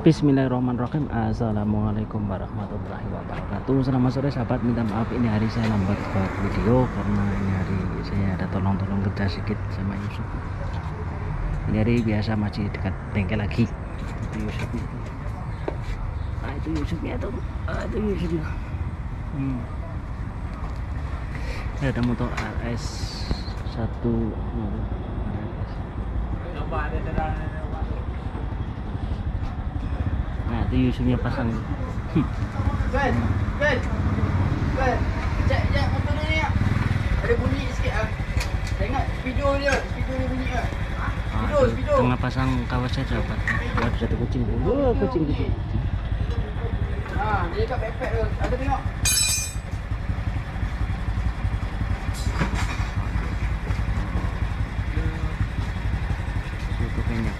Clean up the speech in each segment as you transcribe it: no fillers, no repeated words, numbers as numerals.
Bismillahirrahmanirrahim. Assalamualaikum warahmatullahi wabarakatuh. Selamat sore sahabat, minta maaf ini hari saya lambat buat video karena ini hari saya ada tolong-tolong kerja sedikit sama Yusuf. Ini hari biasa masih dekat bengkel lagi. Itu Yusufnya. Nah itu Yusufnya tuh. Itu Yusufnya. Ada motor RS 1. Nah itu Yusufnya pasang. Ben, kejap motor ni ya. Ada bunyi sikit ah. Tengok video dia bunyi ah. Speedo. Tengah pasang kawas saja Pak. Buat satu kucing. Kucing gitu. Dia dekat backpack tu. Ada tengok. Itu banyak.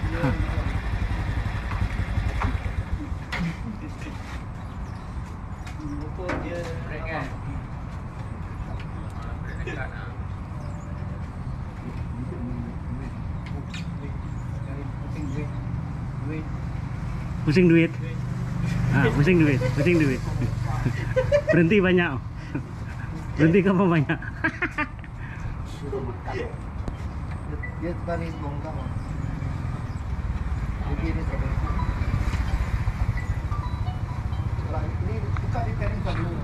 Motor dia brake kan. Pusing duit. Pusing duit. Berhenti banyak. Berhenti kamu banyak. Dia tarik bongkar. Jadi dia sampai. Sekarang ini buka di tarik dulu.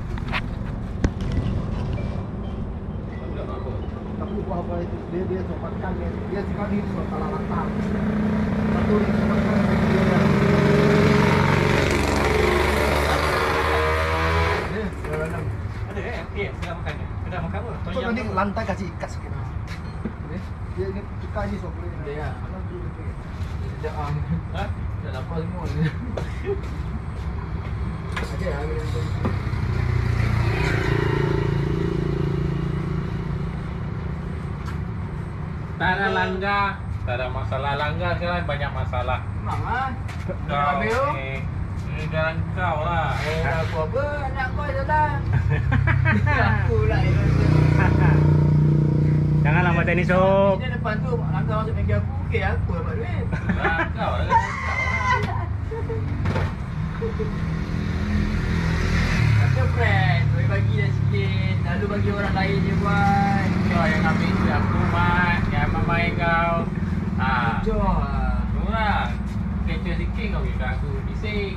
Tapi apa itu dia sempatkan dia sekali soal latar. Satu ini sempatkan dia. Sudah makan apa? Kau nanti lantai kasih ikat sikit. Dia ni ikat ni sok boleh. Dia. Dia Hah? dah lapar semua ni. Okey, ambil yang Tak ada langgar. Tak ada masalah langgar sekarang, banyak masalah. memang ah. Kau Ambil. ni jalan kau lah. Aku apa? Anak kau adalah. Aku lah. Jangan lambat ini sob. Dia depan tu langkah masuk bengkel aku. Okey, aku dapat duit. Kau lah. Kata friend, boleh bagi dah sikit. Lalu bagi orang lain je buat. Kau yang ambil duit aku, Mat. Jangan main kau. Jom lah. Murah. Kecoh sikit kau bagi aku. Bising.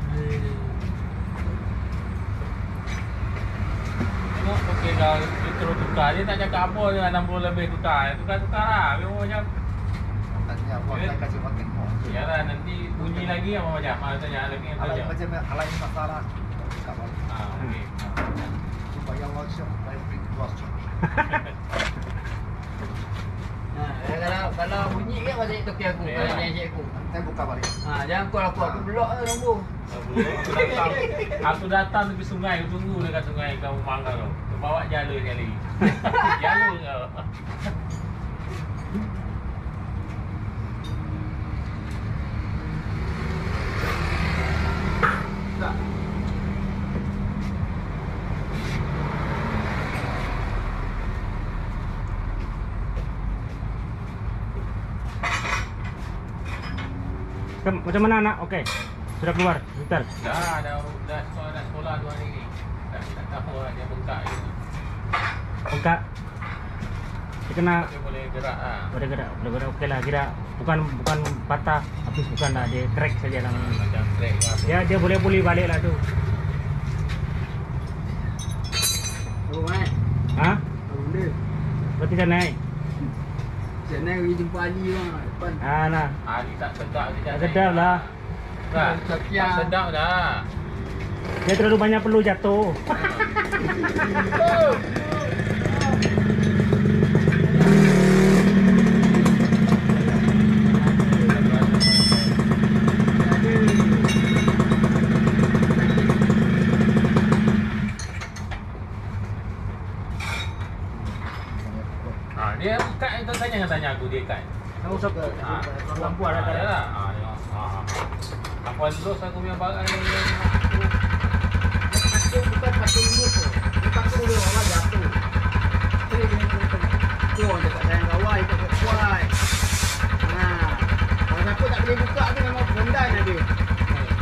Tengok okey kau terus tukar. Dia tak cakap apa je 60 lebih tukar. Tukar-tukar lah. Memang macam Tanya apa saya kasih makan kau. yalah nanti bunyi lagi apa macam. Tanya lagi apa Kalau je. macam hal lain masalah. Tak boleh. Okey. Supaya workshop lain bring workshop. Kalau bunyi kan macam toki aku, Ya. kalau dia aku. Saya buka balik. Jangan call aku blok tu nombor. Aku datang tepi sungai, aku tunggu dekat sungai kau mangga kau. Kau bawa jala sekali. Jala kau. Tak. Macam mana anak? Okey. Sudah keluar. Bentar. Dah sekolah 2 hari ni. Tak tahu lah dia bengkak je. Bengkak. Dia kena Dia boleh gerak lah. boleh gerak. Okey lah, kira bukan patah, habis bukan lah, dia crack saja namanya. Macam crack ke apa. Dia boleh pulih balik lah tu. Apa mai? Ha? Apa benda? Berarti dah naik. Saya pergi jumpa Ali bang depan. Nah. Hari tak sedap dia Tak sedap lah. Tak Sakian. sedap dah. Dia terlalu banyak perlu jatuh. Dia kat itu tanya aku dia kat. Tahu siapa? Lampu ada tak ada. lah. Apa terus aku punya barang ni. Bukan patung dulu tu. Patung dulu orang jatuh. Jadi dia orang dekat sayang kawai ikut kuat. Kalau siapa tak boleh buka tu memang pondan ada.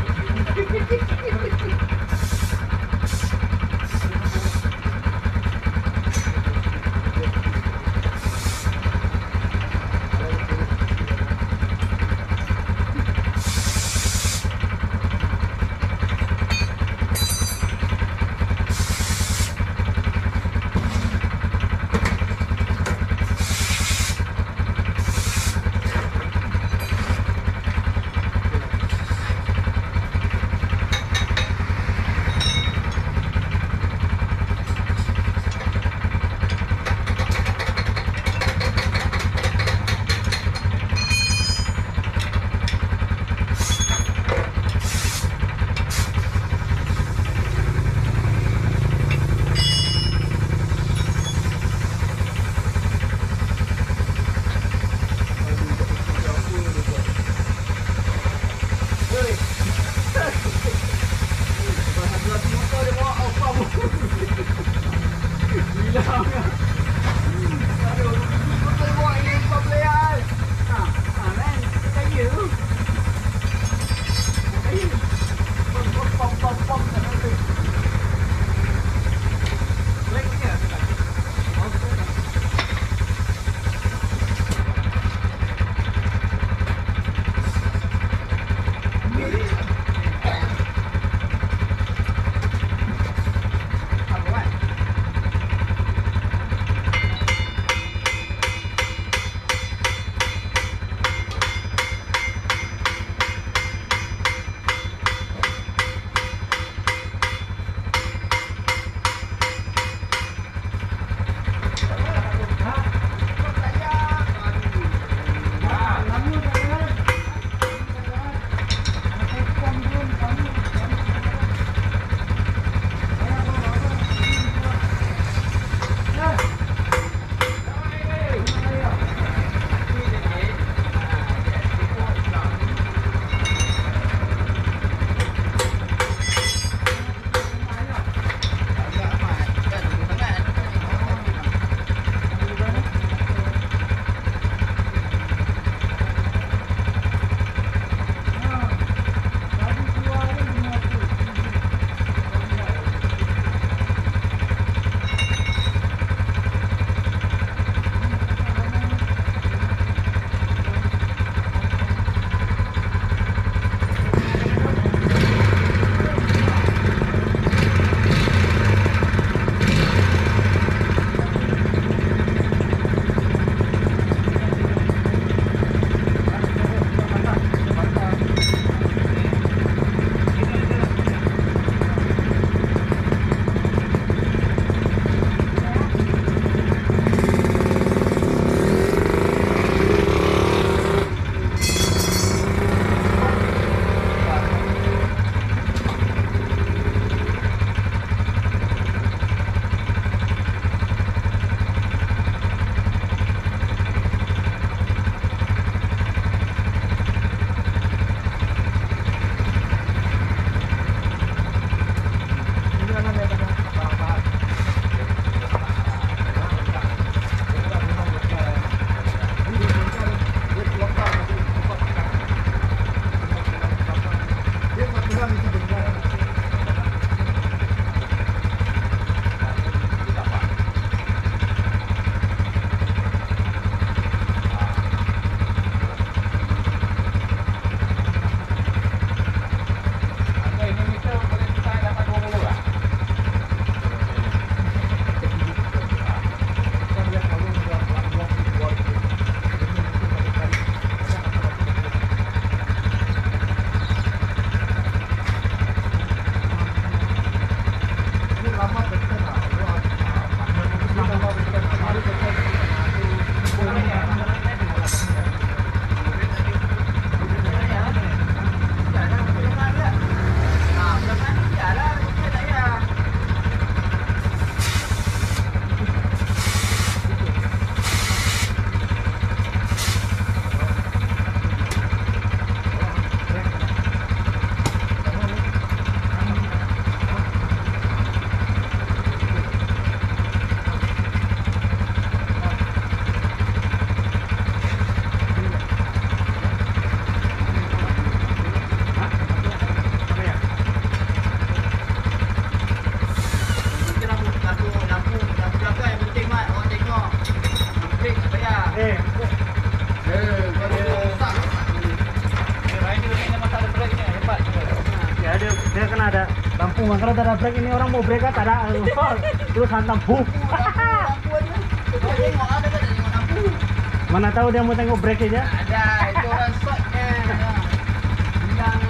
Kalau tak ada brake ini orang mau brake tak ada. Terus hantam buk. Lampu aja. Kau tengok ada tak tengok lampu? Mana tahu dia mau tengok brake aja. Ada, itu orang shotnya. Hilang.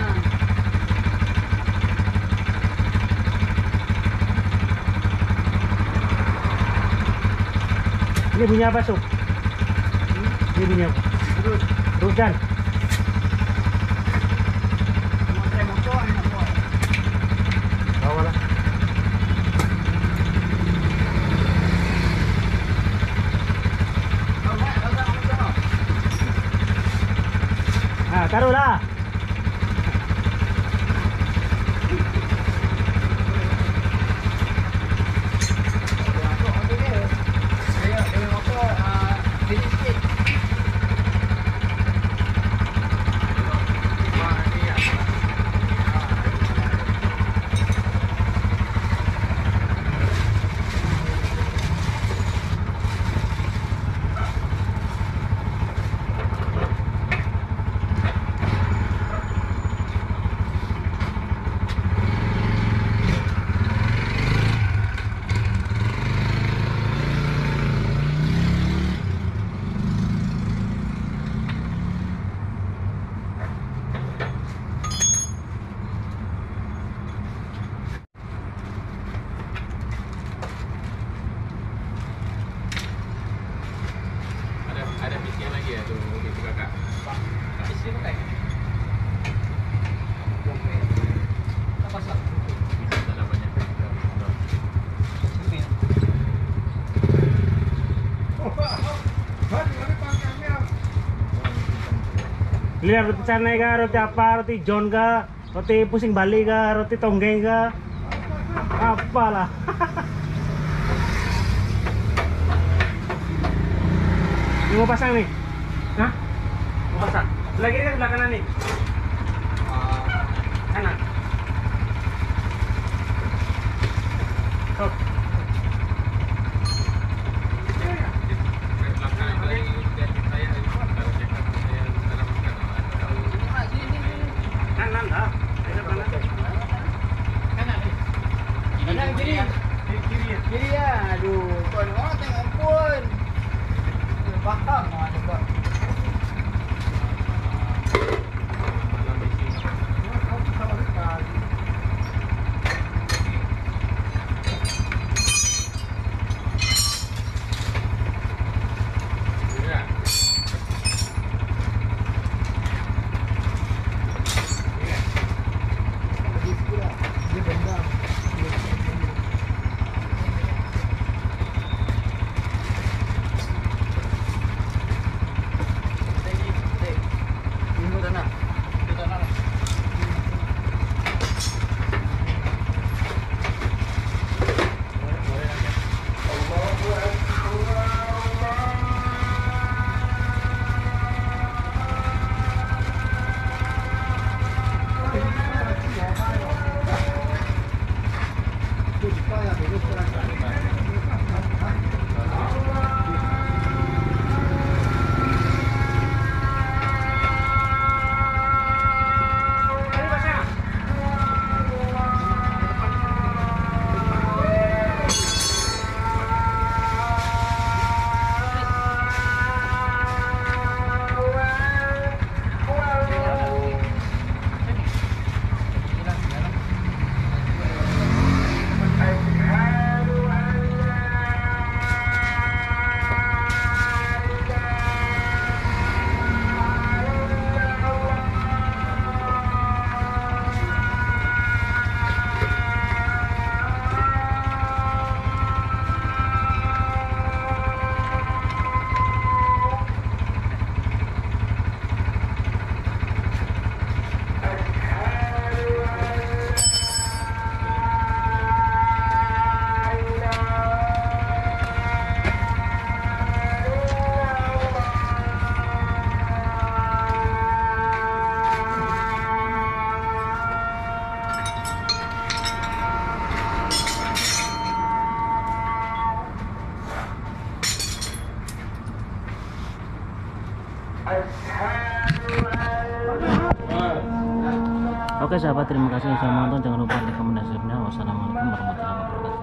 Ini bunyi apa, Sob? Ini bunyi apa? Terus. Terus dan. Motor ni nak buat. Bawa lah. Kau nak, kau tak motor. Ah, taruh lah. Masuk motor dia. Dia motor beli sikit. Ada bising lagi ya tu mobil tu kakak. Tak isi pakai. Tak pasal. Tak ada banyak. Lihat roti canai kah, roti apa, roti John kah, roti pusing Bali kah, roti tonggeng kah, apalah. Ini mau pasang nih? Hah? Mau pasang? Sebelah kiri kan sebelah kanan nih? Kanan. Stop. Kanan dah. Kanan kiri. Kiri ya. Aduh, kau ni orang tengok pun. Faham ada kau. Oke sahabat, terima kasih yang sudah menonton. Jangan lupa like, komen, dan subscribe. Wassalamualaikum warahmatullahi wabarakatuh.